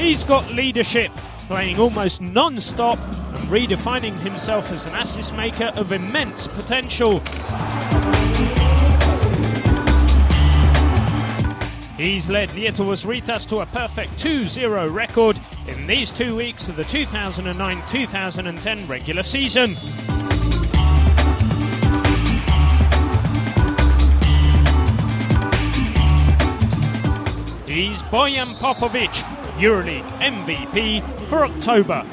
He's got leadership, playing almost non-stop and redefining himself as an assist maker of immense potential. He's led Lietuvos Rytas to a perfect 2-0 record in these 2 weeks of the 2009-2010 regular season. He's Bojan Popovic, Euroleague MVP for October.